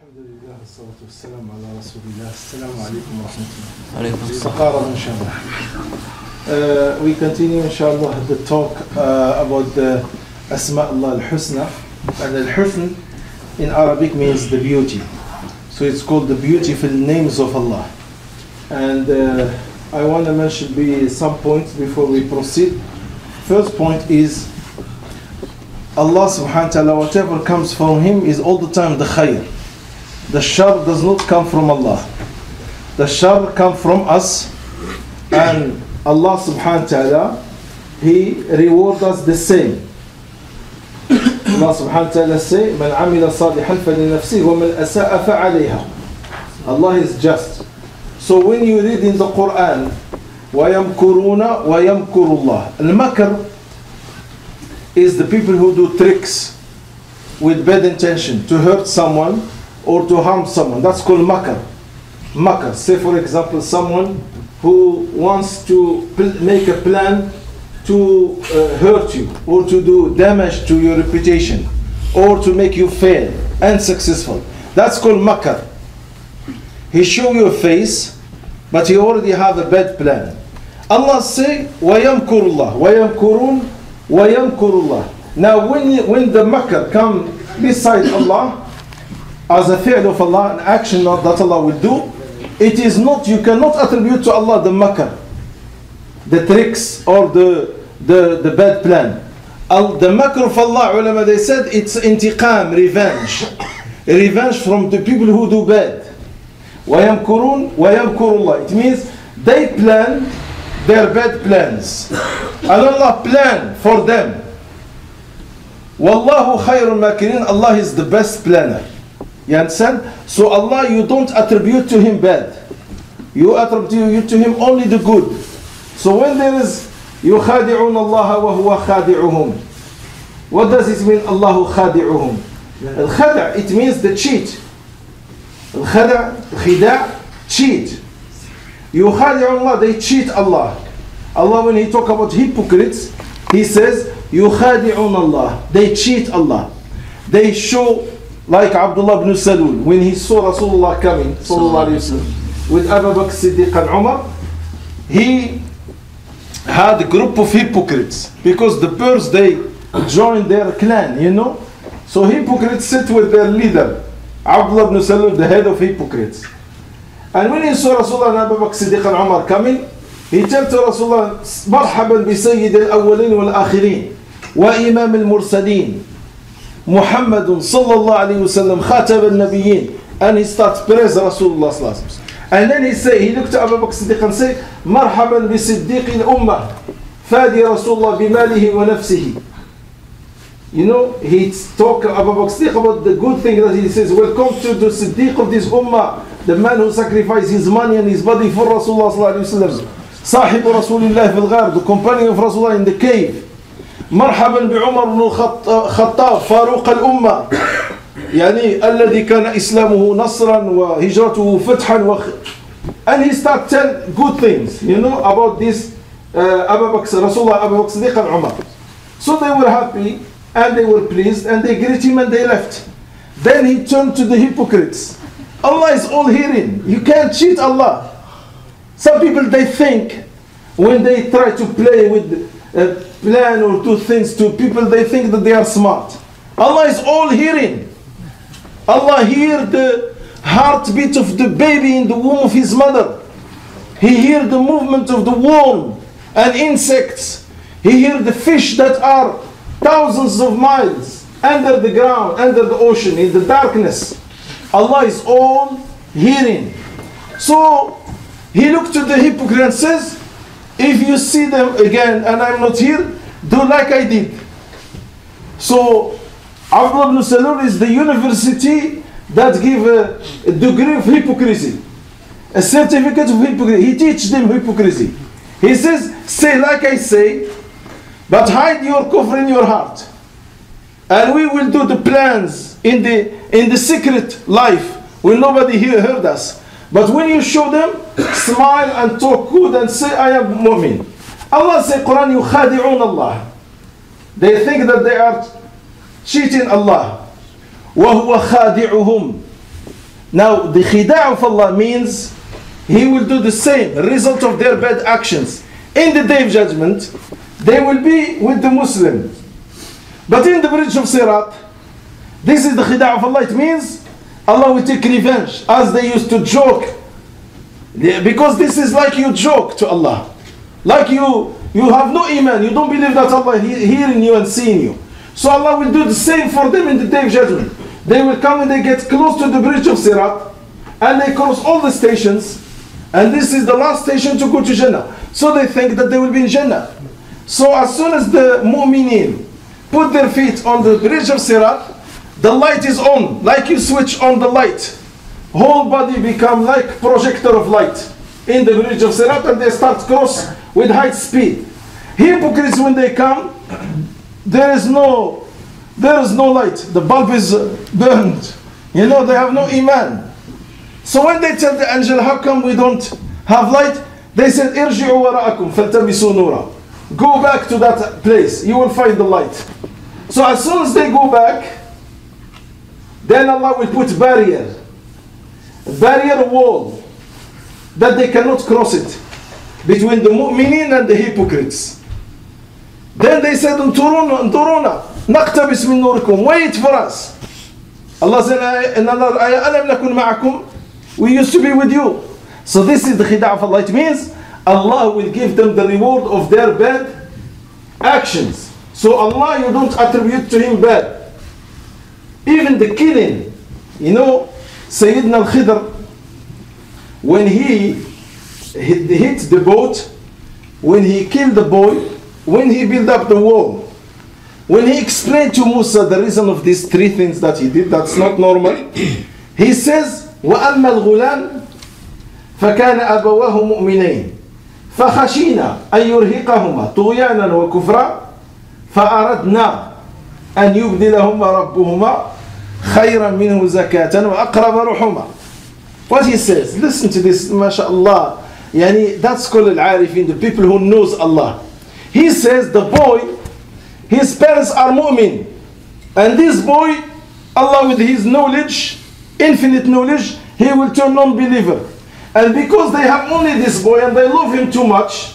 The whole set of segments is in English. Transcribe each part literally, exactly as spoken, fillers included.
Alhamdulillah, salatu wassalamu ala rasulillah. Assalamu alaikum wa rahmatullah. Alaikum Taqarrab, inshallah. Uh, we continue, inshallah, the talk uh, about the Asma Allah al-Husna. And al-Husn in Arabic means the beauty. So it's called the beautiful names of Allah. And uh, I want to mention be some points before we proceed. First point is Allah subhanahu wa ta'ala, whatever comes from Him is all the time the khair. The shar does not come from Allah. The shar comes from us. And Allah subhanahu wa ta'ala, He rewards us the same. Allah subhanahu wa ta'ala say, مَنْ عَمِلَ صَالِحًا فَلِنَفْسِهِ وَمَنْ أَسَاءَ فَعَلَيْهَا. Allah is just. So when you read in the Quran, وَيَمْكُرُونَ وَيَمْكُرُ اللَّهِ. Al-makr is the people who do tricks with bad intention to hurt someone or to harm someone. That's called makr. Makr. Say for example someone who wants to make a plan to uh, hurt you or to do damage to your reputation or to make you fail unsuccessful. That's called makr. He show you a face, but he already have a bad plan. Allah say, وَيَمْكُرُ اللَّهِ وَيَمْكُرُونَ وَيَمْكُرُ اللَّهِ. Now when, when the makr come beside Allah, as a fi'l of Allah, an action that Allah will do, it is not, you cannot attribute to Allah the makr, the tricks or the, the, the bad plan. Al, the makr of Allah, ulama, they said it's intiqam, revenge. Revenge from the people who do bad. وَيَمْكُرُونَ وَيَمْكُرُ اللَّهِ. It means they plan their bad plans. And Allah plan for them. وَاللَّهُ خَيْرُ الْمَاكِرِينَ. Allah is the best planner. You understand? So Allah, you don't attribute to Him bad. You attribute to Him only the good. So when there is يُخَادِعُونَ اللَّهَ وَهُوَ خَادِعُهُمْ. What does it mean, Allahu khadi'uhum? Al-khada', it means the cheat. Al-khada', khida', cheat. يُخَادِعُونَ Allah, they cheat Allah. Allah, when He talk about hypocrites, He says يُخَادِعُونَ Allah, they cheat Allah. They show, like Abdullah ibn Salul, when he saw Rasulullah coming, sallallahu alayhi wa sallam, with Abu Bakr Siddiq and Umar, he had a group of hypocrites, because the birds, they joined their clan, you know. So hypocrites sit with their leader, Abdullah ibn Salul, the head of hypocrites. And when he saw Rasulullah and Abu Bakr Siddiq and Umar coming, he told to Rasulullah, مرحبا بسيد الأولين والآخرين وإمام المرسلين Muhammadun sallallahu alayhi wa sallam khatab al-nabiyyin. And he starts praise Rasulullah sallallahu alayhi wa sallam. And then he say, he looked at Abu Bakr Siddiq and say, marhaban bi siddiq al-ummah fadi Rasulullah bimalihi wa nafsihi. You know, he talk Abu Bakr Siddiq about the good thing that he says, welcome to the Siddiq of this ummah, the man who sacrificed his money and his body for Rasulullah sallallahu alayhi wa sallam. Sahib Rasulullah fil ghar, the companion of Rasulullah in the cave. مرحبا بعمر بن الخطاب فاروق الأمة يعني الذي كان إسلامه نصرا وهجرته فتحا وخ... and he start tell good things, you know, about this uh, Abu Bakr, Rasulullah, Abu Bakr Siddiq and Umar. So they were happy and they were pleased and they greet him and they left. Then he turned to the hypocrites. Allah is all hearing. You can't cheat Allah. Some people, they think when they try to play with uh, plan or do things to people, they think that they are smart. Allah is all hearing. Allah hears the heartbeat of the baby in the womb of his mother. He hears the movement of the worm and insects. He hears the fish that are thousands of miles under the ground, under the ocean, in the darkness. Allah is all hearing. So he looked to the hypocrite and says, if you see them again and I'm not here, do like I did. So Abdullah ibn Salul is the university that give a, a degree of hypocrisy, a certificate of hypocrisy. He teaches them hypocrisy. He says, say like I say, but hide your kufr in your heart. And we will do the plans in the in the secret life when nobody here heard us. But when you show them, smile and talk good and say, I am mu'min. Allah says, Quran, yukhadi'un Allah. They think that they are cheating Allah. وَهُوَ خَادِعُهُمْ. Now, the khida' of Allah means He will do the same, the result of their bad actions. In the day of judgment, they will be with the Muslim. But in the bridge of Sirat, this is the khida' of Allah. It means Allah will take revenge, as they used to joke. Because this is like you joke to Allah. Like you, you have no iman, you don't believe that Allah is hearing you and seeing you. So Allah will do the same for them in the day of judgment. They will come and they get close to the bridge of Sirat, and they cross all the stations, and this is the last station to go to Jannah. So they think that they will be in Jannah. So as soon as the mu'mineen put their feet on the bridge of Sirat, the light is on, like you switch on the light. Whole body become like projector of light in the bridge of Sirat, and they start cross with high speed. Hypocrites, when they come, there is no there is no light. The bulb is burned. You know, they have no iman. So when they tell the angel, how come we don't have light? They said, irji'u wara'akum faltabisu nura. Go back to that place, you will find the light. So as soon as they go back, then Allah will put barrier, barrier wall, that they cannot cross it, between the mu'mineen and the hypocrites. Then they said, Unturuna, Unturuna, naqtabis min nurikum, wait for us. Allah said, in another ayah, alam nakun ma'akum, we used to be with you. So this is the khida' of Allah. It means Allah will give them the reward of their bad actions. So Allah, you don't attribute to Him bad. Even the killing, you know, Sayyidina al-Khidr, when he hit the boat, when he killed the boy, when he built up the wall, when he explained to Musa the reason of these three things that he did, that's not normal, he says, وَأَمَّا الْغُلَامِ فَكَانَ أَبَوَاهُ مُؤْمِنَيْنِ فَخَشِينَا أَن يُرْهِقَهُمَا طُغْيَانًا وَكُفْرًا فَأَرَدْنَا أَن يُبْدِلَهُمَا رَبُّهُمَا خَيْرًا مِنْهُ زَكَاةً وَأَقْرَبَ رُحُمًا. What he says, listen to this, mashallah. Yani, that's called al-arifin, the people who knows Allah. He says the boy, his parents are mu'min, and this boy, Allah with His knowledge, infinite knowledge, He will turn non-believer. And because they have only this boy and they love him too much,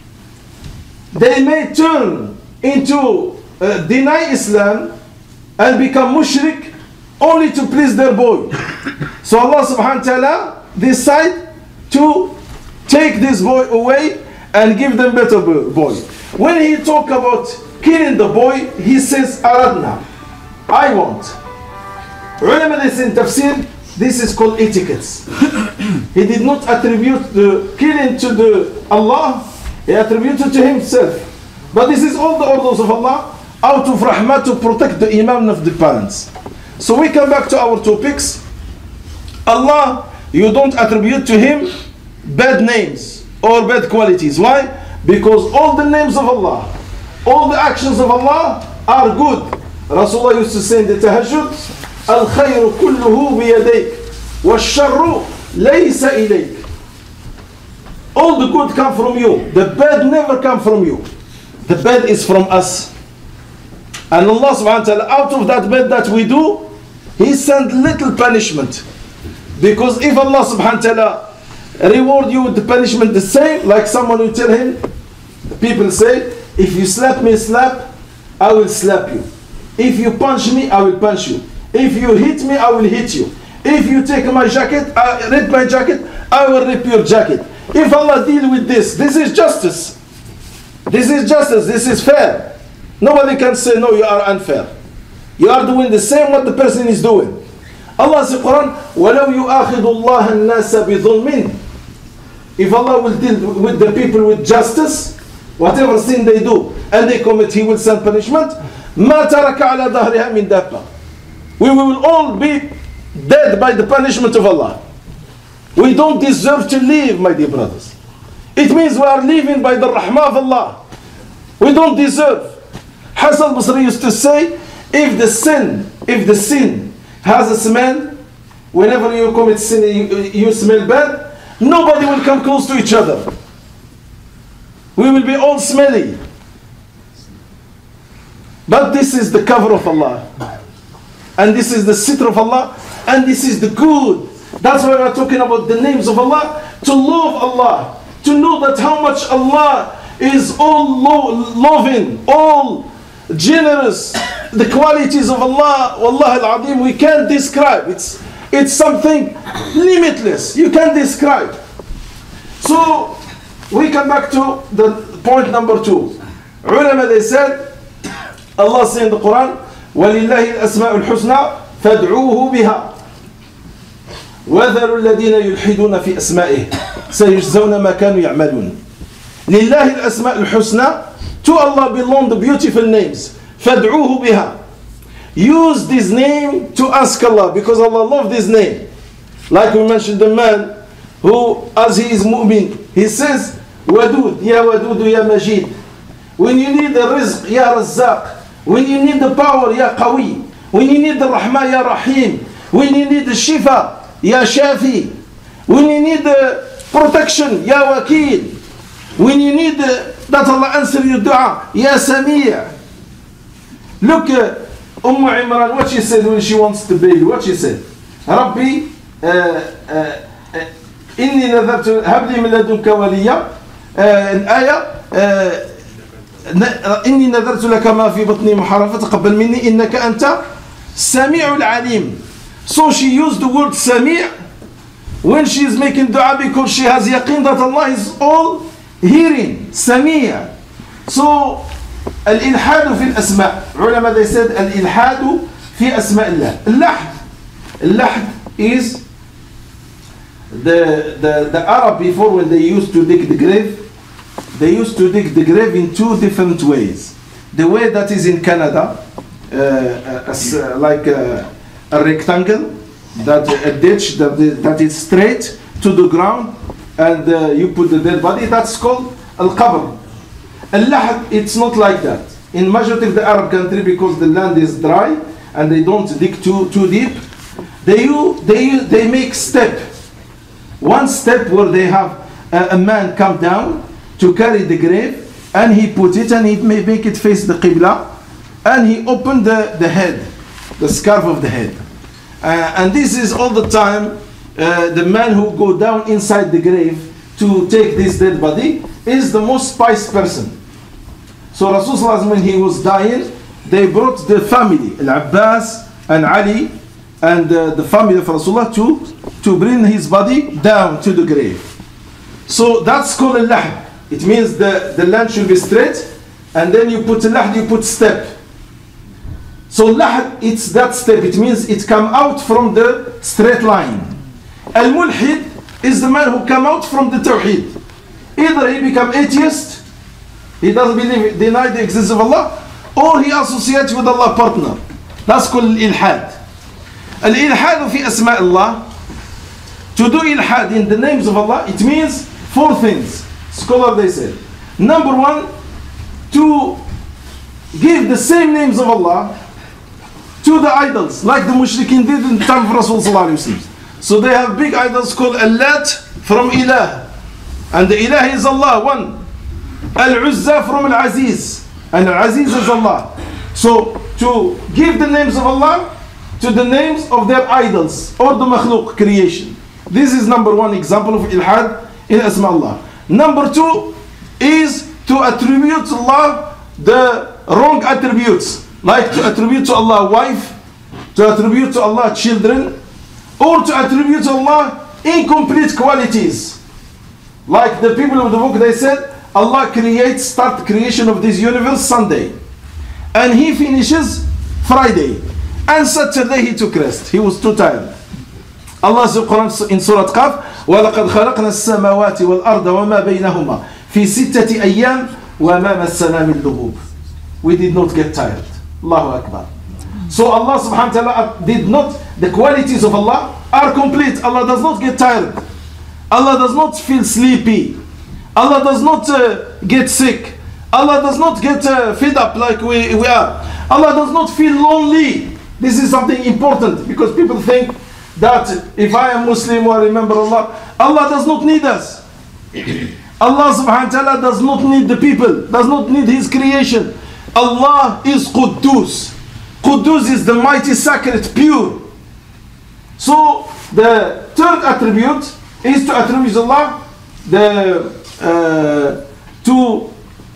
they may turn into uh, deny Islam and become mushrik only to please their boy. So Allah subhanahu wa ta'ala decide to take this boy away and give them better boy. When he talk about killing the boy, he says aradna, I want. Ulama in tafsir, this is called etiquettes. He did not attribute the killing to the Allah, he attributed to himself. But this is all the orders of Allah out of rahmah to protect the iman of the parents. So we come back to our topics. Allah, you don't attribute to Him bad names or bad qualities. Why? Because all the names of Allah, all the actions of Allah are good. Rasulullah used to say in the tahajjud, الخير كله بيديك والشر ليس إليك. All the good come from you. The bad never come from you. The bad is from us. And Allah subhanahu wa ta'ala, out of that bad that we do, He sent little punishment. Because if Allah subhanahu wa ta'ala reward you with the punishment the same, like someone will tell him, people say, if you slap me slap, I will slap you. If you punch me, I will punch you. If you hit me, I will hit you. If you take my jacket, uh, rip my jacket, I will rip your jacket. If Allah deal with this, this is justice. This is justice, this is fair. Nobody can say, no, you are unfair. You are doing the same what the person is doing. Allah says in the Quran, وَلَوْ يُؤَاخِذُ اللَّهَ النَّاسَ بِظُلْمٍ. If Allah will deal with the people with justice, whatever sin they do, and they commit, He will send punishment. مَا تَرَكَ عَلَى ظَهْرِهَا مِنْ دَابَّةٍ. We will all be dead by the punishment of Allah. We don't deserve to live, my dear brothers. It means we are living by the rahmah of Allah. We don't deserve. Hasan al-Basri used to say, if the sin, if the sin has a smell, whenever you commit sin, you, you smell bad, nobody will come close to each other. We will be all smelly. But this is the cover of Allah. And this is the sitr of Allah. And this is the good. That's why we're talking about the names of Allah. To love Allah. To know that how much Allah is all lo loving, all generous. The qualities of Allah, Wallah al-Azim, we can't describe. It's, it's something limitless. You can't describe. So, we come back to the point number two. Ulama, they said, Allah said in the Quran, وَلِلَّهِ الْأَسْمَاءُ الْحُسْنَى فَادْعُوهُ بِهَا وَذَرُوا الَّذِينَ يُلْحِدُونَ فِي أَسْمَائِهِ سَيُجْزَوْنَ مَا كَانُوا يَعْمَلُونَ. لِلَّهِ الْأَسْمَاءُ الْحُسْنَى. To Allah belong the beautiful names. فَادْعُوهُ بِهَا. Use this name to ask Allah, because Allah loves this name. Like we mentioned, the man who, as he is mu'min, he says, Wadud, Ya Wadud, Ya Majid. When you need the rizq, Ya Razzaq. When you need the power, Ya Qawi. When you need the rahma, Ya Rahim. When you need the shifa, Ya Shafi. When you need the protection, Ya Wakil. When you need the, that Allah answer your dua, Ya Samia. Look, uh, Umm Imran, what she said when she wants to baby, what she said? Rabbi, uh, uh, إني نذرت هب لي من لدنك وليا. الآية إني نذرت لك ما في بطني محررا فتقبل مني إنك أنت السميع العليم. So she used the word Sami' when she is making dua, because she has yaqeen that Allah is all hearing. Sami'. So الإلحاد في الأسماء. علماء, they said الإلحاد في أسماء الله. اللحد. اللحد is the, the, the Arab before, when they used to dig the grave, they used to dig the grave in two different ways. The way that is in Canada, uh, uh, like uh, a rectangle, that a ditch that is, that is straight to the ground, and uh, you put the dead body. That's called al-qabr. Al-lahd, it's not like that. In majority of the Arab country, because the land is dry and they don't dig too too deep, they you they they make step. One step where they have a, a man come down to carry the grave, and he put it and he may make it face the Qibla, and he opened the, the head, the scarf of the head. Uh, and this is all the time, uh, the man who go down inside the grave to take this dead body is the most pious person. So Rasulullah, when he was dying, they brought the family, Al-Abbas and Ali, and uh, the family of Rasulullah to, to bring his body down to the grave. So that's called al-lahd. It means the, the land should be straight, and then you put al-lahd, you put step. So lahd, it's that step. It means it come out from the straight line. Al-mulhid is the man who come out from the tawheed. Either he become atheist, he doesn't believe, deny the existence of Allah, or he associates with Allah partner. That's called ilhad. Al-ilhad fi asma' Allah. To do ilhad in the names of Allah, it means four things. Scholar, they said. Number one, to give the same names of Allah to the idols, like the mushrikeen did in the time of Rasulullah. So they have big idols called Allat from Ilah, and the Ilah is Allah, one. Al-Uzza from Al-Aziz, and Al-Aziz is Allah. So to give the names of Allah to the names of their idols or the makhluk creation. This is number one example of ilhad in Asma Allah. Number two is to attribute to Allah the wrong attributes, like to attribute to Allah wife, to attribute to Allah children, or to attribute to Allah incomplete qualities. Like the people of the book, they said Allah creates, start creation of this universe Sunday, and He finishes Friday, and Saturday He took rest. He was too tired. Allah says in Surah Qaf, وَلَقَدْ خَلَقْنَا السَّمَاوَاتِ وَالْأَرْضَ وَمَا بَيْنَهُمَا فِي سِتَّةِ أَيَّامٍ وَمَا مَسَّنَا مِنْ لُغُوبٍ. We did not get tired. Allahu Akbar. So Allah subhanahu wa ta'ala did not, the qualities of Allah are complete. Allah does not get tired. Allah does not feel sleepy. Allah does not uh, get sick. Allah does not get uh, fed up like we, we are. Allah does not feel lonely. This is something important, because people think that if I am Muslim or remember Allah, Allah does not need us. Allah subhanahu wa ta'ala does not need the people, does not need His creation. Allah is Quddus. Quddus is the mighty, sacred, pure. So The third attribute is to attribute Allah the uh, to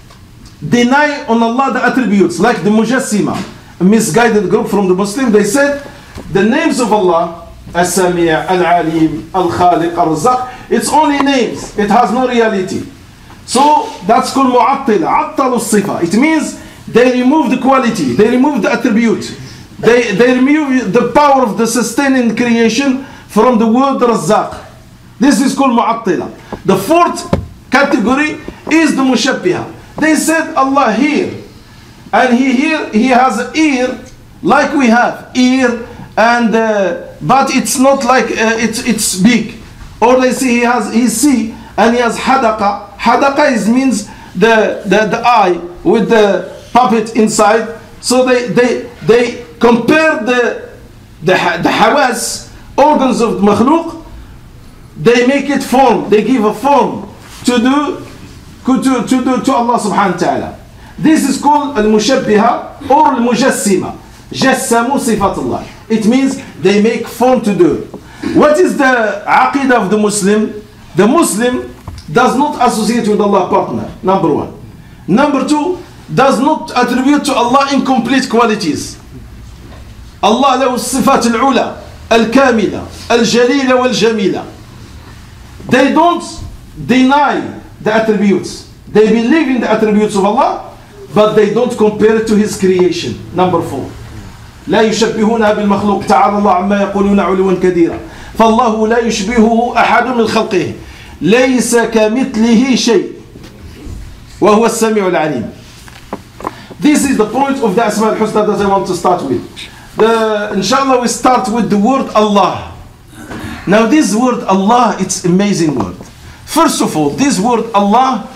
deny on Allah the attributes, like the Mujassima, a misguided group from the Muslims. They said the names of Allah, As-Sami', Al-Alim, Al-Khaliq, Al-Razzaq, it's only names, it has no reality. So that's called Mu'attila, Attalu Sifa. It means they remove the quality, they remove the attribute, they, they remove the power of the sustaining creation from the word Razzaq. This is called Mu'attila. The fourth category is the Mushabbiha. They said Allah here, and he here, he has an ear like we have, ear, and uh, but it's not like uh, it's it's big. Or they say he has he see and he has hadaqa. Hadaqa is means the, the the eye with the puppet inside. So they they they compare the the the hawas, organs of the makhluk. They make it form. They give a form to do to to do to Allah subhanahu wa ta'ala. This is called al-mushabbiha or al-mujassima. Jassamu sifatullah. It means they make form to do. What is the aqidah of the Muslim? The Muslim does not associate with Allah partner, number one. Number two, does not attribute to Allah incomplete qualities. Allah له الصفات العلى الكاملة الجليلة والجميلة. They don't deny the attributes. They believe in the attributes of Allah, but they don't compare it to His creation. Number four. لا يشبهونها بالمخلوق تعالى الله عما يقولون علوا كبيرا فالله لا يشبهه أحد من خلقه ليس كمثله شيء وهو السميع العليم. This is the point of the Asma al-Husna that I want to start with. The, inshallah, we start with the word Allah. Now this word Allah, it's an amazing word. First of all, this word Allah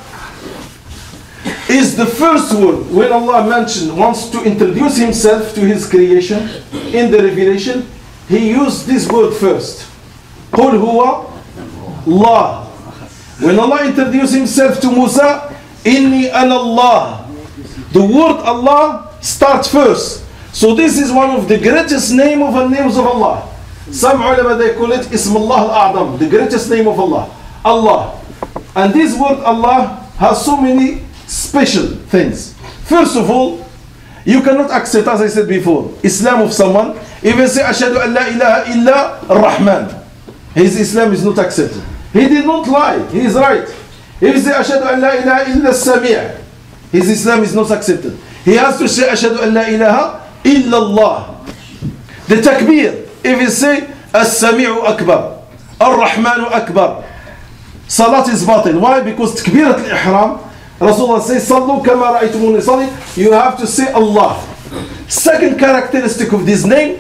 is the first word when Allah mentioned, wants to introduce Himself to His creation in the revelation. He used this word first. قُلْ هُوَ Allah. When Allah introduced Himself to Musa, إِنِّي أَنَا اللَّهِ. The word Allah starts first. So this is one of the greatest name of the names of Allah. Some ulama they call it Ism Allah al-A'zam, the greatest name of Allah. Allah. And this word Allah has so many special things. First of all, you cannot accept, as I said before, Islam of someone if he say Ashhadu an la ilaha illa ar-Rahman. His Islam is not accepted. He did not lie. He is right. If he say Ashhadu an la ilaha illa as-Sami', his Islam is not accepted. He has to say Ashhadu an la ilaha illa Allah. The takbir, if he say as-Sami'u akbar, ar-Rahmanu akbar, salat is batil. Why? Because takbirat al-ihram, Rasulullah says, Sallu kama ra'aytumuni salli. You have to say Allah. Second characteristic of this name,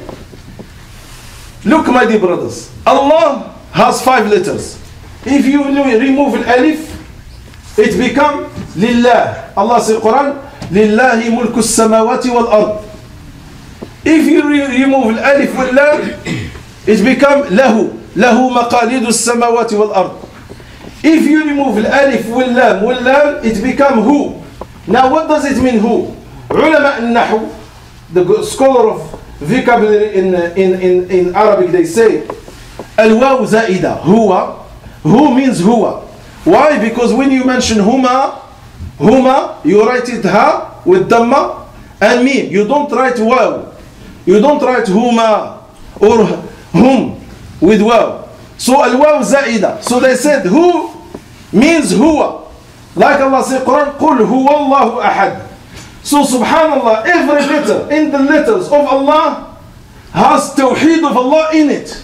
look my dear brothers, Allah has five letters. If you remove al-alif, it becomes Lillah. Allah says in the Quran, Lillahi mulku as-samawati wal-ard. If you re remove al-alif wal-lam, it becomes Lahu. Lahu maqalidu as-samawati wal-ard. If you remove al-alif wal-lam wal-lam, it becomes Hu. Now what does it mean Hu? Ulama al-Nahu, the scholar of vocabulary in, in, in, in Arabic, they say al-waw za'ida, huwa. Hu means huwa. Why? Because when you mention huma, huma, you write it ha with dhamma and mim. You don't write waw. You don't write huma or hum with waw. So al-waw za'ida. So they said who means huwa. Like Allah says in Quran, قُلْ هُوَ اللَّهُ أَحَدٌ. So subhanallah, every letter in the letters of Allah has tawheed of Allah in it.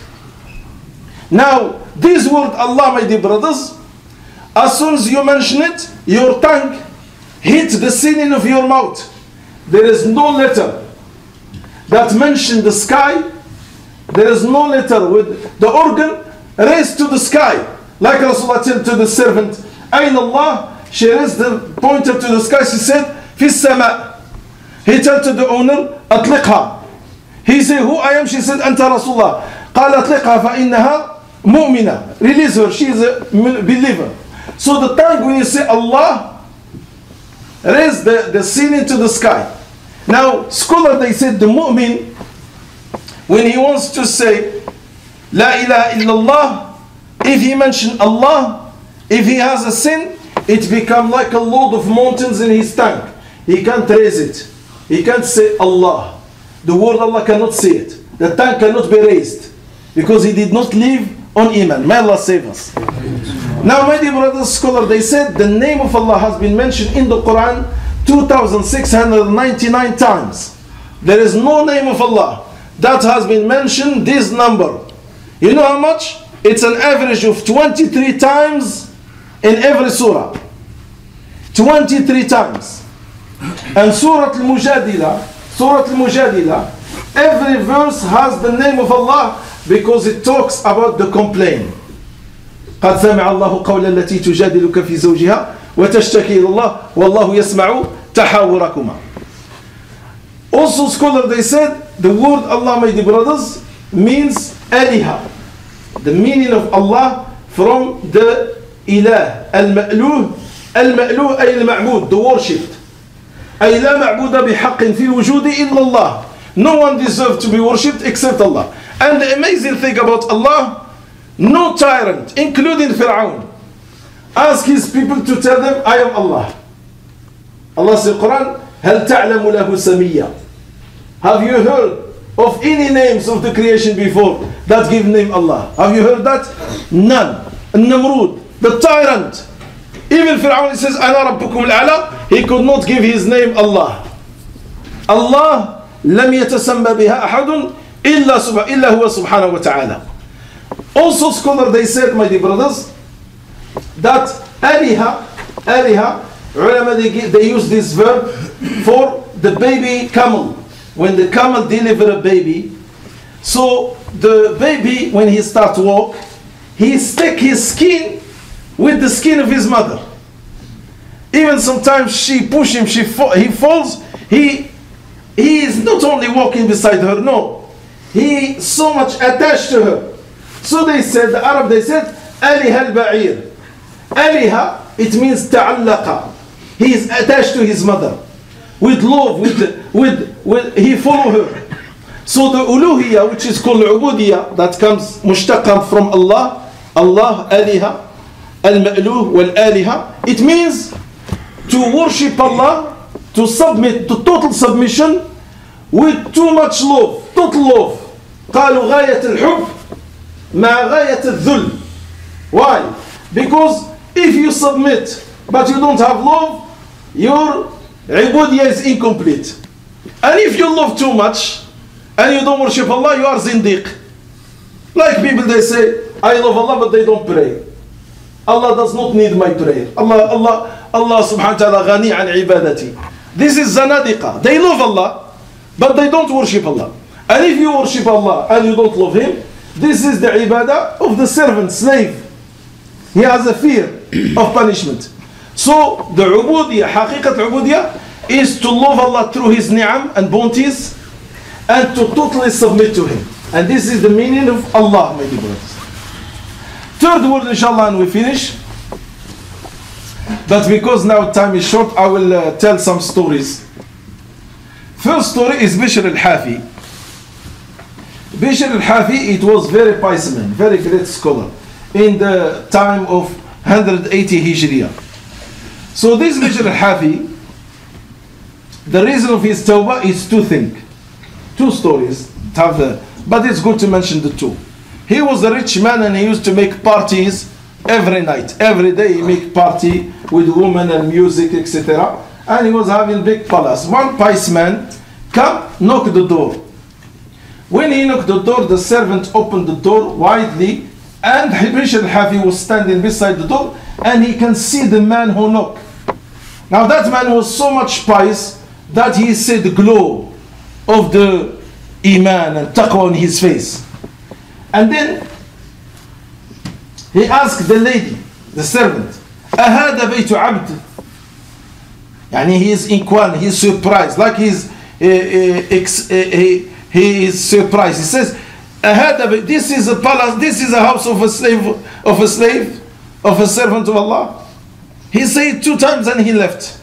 Now, this word Allah, my dear brothers, as soon as you mention it, your tongue hits the ceiling of your mouth. There is no letter that mentions the sky. There is no letter with the organ raised to the sky. Like Rasulullah said to the servant, Ayn Allah, she raised the pointer to the sky. She said, Fi sama. He told to the owner, Atliqha. He said, who I am? She said, Anta Rasulullah. قال أطلقها فإنها مؤمنة. Release her, she is a believer. So the tongue, when you say Allah, raise the, the ceiling to the sky. Now, scholar, they said the mu'min, when he wants to say La ilaha illallah, if he mention Allah, if he has a sin, it becomes like a load of mountains in his tongue. He can't raise it. He can't say Allah. The word Allah cannot say it. The tongue cannot be raised because he did not live on Iman. May Allah save us. Now, my dear brothers, scholars, they said the name of Allah has been mentioned in the Quran two thousand six hundred ninety-nine times. There is no name of Allah that has been mentioned this number. You know how much? It's an average of twenty-three times in every surah. twenty-three times. And Surah Al-Mujadila, Surah Al-Mujadila, every verse has the name of Allah because it talks about the complaint. قد سمع الله قول التي تجادلك في زوجها وتشتكي إلى الله والله يسمع تحاوركما. Also scholars, they said the word Allah, my dear brothers, means aliha. The meaning of Allah from the ilah, al-ma'luh, al-ma'luh ay al-ma'bud, the worshipped. أي لا معبود بحق في الوجود إلا الله. No one deserves to be worshipped except Allah. And the amazing thing about Allah, no tyrant, including Fir'aun, ask his people to tell them, I am Allah. Allah says in the Quran, هل تعلم له سميا. Have you heard of any names of the creation before that give name Allah? Have you heard that? None. Namrud, the tyrant. Even Fir'aun says, أنا ربكم الأعلى. He could not give his name Allah. Allah لم يتسمى بها أحد إلا سبحانه إلا هو سبحانه وتعالى. Also scholars, they said, my dear brothers, that aliha, aliha, ulama, they, they use this verb for the baby camel. When the camel deliver a baby, so the baby, when he starts to walk, he stick his skin with the skin of his mother. Even sometimes she push him, she fa he falls, he, he is not only walking beside her, no. He so much attached to her. So they said, the Arab, they said, Aliha al-ba'ir. Aliha, it means ta'allaqa. He is attached to his mother. With love, with, with, with he follow her. So the uluhiyya, which is called ubudiyya, that comes mushtaqam from Allah, Allah, aliha, al-ma'luh, wal-aliha, it means to worship Allah, to submit, to total submission, with too much love, total love. قالوا غاية الحب مع غاية الذل. Why? Because if you submit but you don't have love, your ibudiyya is incomplete. And if you love too much and you don't worship Allah, you are zindiq. Like people, they say, I love Allah but they don't pray. Allah does not need my prayer. Allah, Allah, Allah subhanahu wa ta'ala ghani an ibadati. This is zanadiqa. They love Allah but they don't worship Allah. And if you worship Allah and you don't love Him, this is the ibadah of the servant, slave. He has a fear of punishment. So the ubudiyya, haqiqat ubudiyya, is to love Allah through His ni'am and bounties and to totally submit to Him. And this is the meaning of Allah, my dear brothers. Third word, inshallah, and we finish. But because now time is short, I will uh, tell some stories. First story is Bishr al-Hafi. Bishr al-Hafi, it was very pious man, very great scholar in the time of one hundred eighty Hijriya. So this Bishr al-Hafi, the reason of his tawbah is two things, two stories, have the, but it's good to mention the two. He was a rich man and he used to make parties every night, every day he make party with women and music, et cetera. And he was having big palace. One pious man come, knock the door. When he knocked the door, the servant opened the door widely, and Bishr al-Hafi was standing beside the door, and he can see the man who knocked. Now that man was so much pious that he said the glow of the iman and taqwa on his face. And then he asked the lady, the servant, أهذا بيت عبد? Yani he is inquiring, he is surprised, like he's, uh, uh, ex, uh, he, he is surprised. He says, this is a palace, this is a house of a slave, of a slave, of a servant of Allah. He said two times and he left.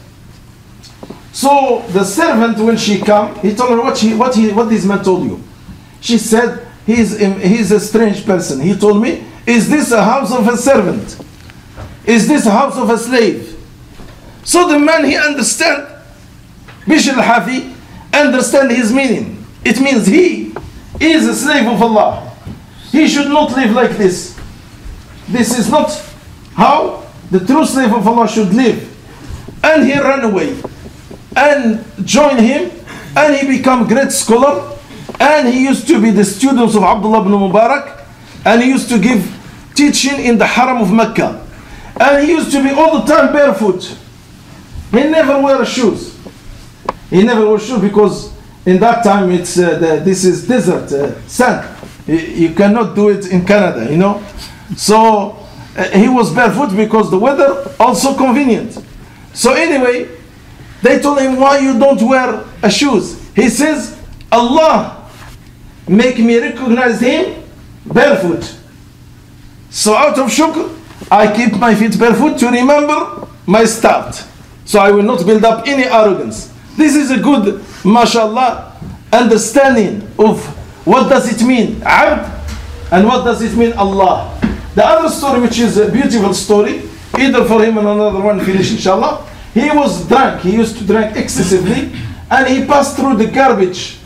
So the servant, when she came, he told her what, she, what, he, what this man told you. She said, he's, he's a strange person. He told me, is this a house of a servant? Is this a house of a slave? So the man, he understand, Bishr al-Hafi, understand his meaning. It means he is a slave of Allah. He should not live like this. This is not how the true slave of Allah should live. And he ran away and joined him, and he became great scholar, and he used to be the students of Abdullah ibn Mubarak, and he used to give teaching in the Haram of Mecca, and he used to be all the time barefoot. He never wear shoes. He never wore shoes because in that time it's uh, the, this is desert uh, sand. You, you cannot do it in Canada, you know. So uh, he was barefoot because the weather also convenient. So anyway, they told him, why you don't wear a shoes? He says, Allah make me recognize him barefoot. So out of shukr, I keep my feet barefoot to remember my start. So I will not build up any arrogance. This is a good, mashallah, understanding of what does it mean, abd, and what does it mean, Allah. The other story, which is a beautiful story, either for him and another one finish, inshallah. He was drunk. He used to drink excessively, and he passed through the garbage.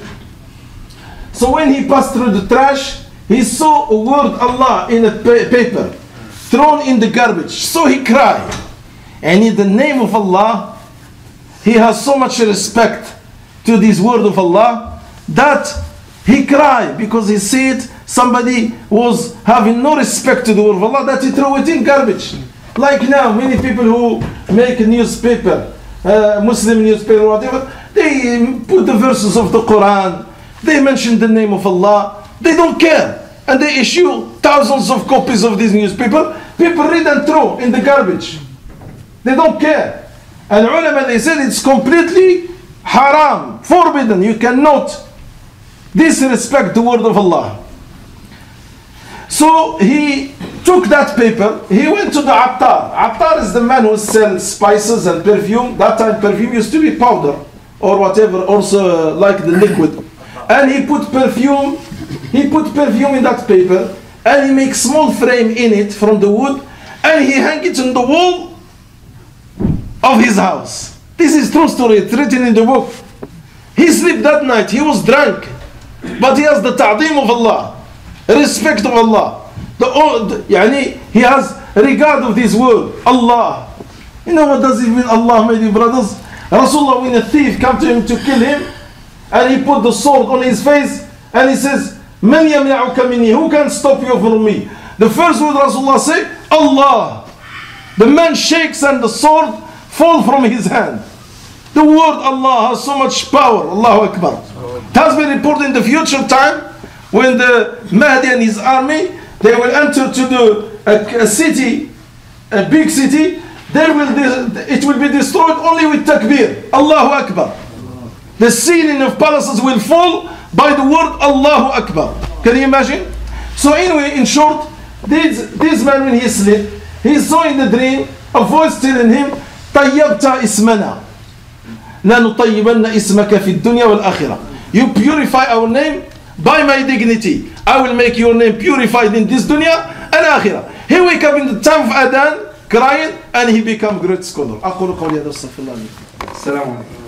So when he passed through the trash, he saw a word Allah in a pa paper thrown in the garbage. So he cried. And in the name of Allah, he has so much respect to this word of Allah that he cried because he said somebody was having no respect to the word of Allah, that he threw it in garbage. Like now, many people who make a newspaper, uh, Muslim newspaper or whatever, they put the verses of the Quran, they mention the name of Allah, they don't care. And they issue thousands of copies of this newspaper. People read and throw in the garbage. They don't care. And ulama, they said it's completely haram, forbidden. You cannot disrespect the word of Allah. So he took that paper, he went to the Attar. Attar is the man who sells spices and perfume. That time perfume used to be powder or whatever, also like the liquid. And he put perfume, he put perfume in that paper, and he makes small frame in it from the wood, and he hang it on the wall of his house. This is true story, it's written in the book. He slept that night, he was drunk, but he has the ta'deem of Allah, respect of Allah. The, the, yani, he has regard of this word, Allah. You know what does it mean, Allah, my dear brothers? Rasulullah, when a thief come to him to kill him, and he put the sword on his face, and he says, Man yamna'uka minni, who can stop you from me? The first word Rasulullah said, Allah. The man shakes and the sword falls from his hand. The word Allah has so much power. Allahu Akbar. It has been reported in the future time, when the Mahdi and his army, they will enter to the a, a city, a big city, they will it will be destroyed only with takbir. Allahu Akbar. The ceiling of palaces will fall by the word Allahu Akbar. Can you imagine? So anyway, in short, this, this man, when he slept, he saw in the dream a voice telling him, طيبت اسمنا لا نطيبن اسمك في الدنيا والآخرة. You purify our name by my dignity. I will make your name purified in this dunya and akhirah. He wake up in the time of Adhan, crying, and he become great scholar. أقول قولي هذا واستغفر الله لي. السلام عليكم.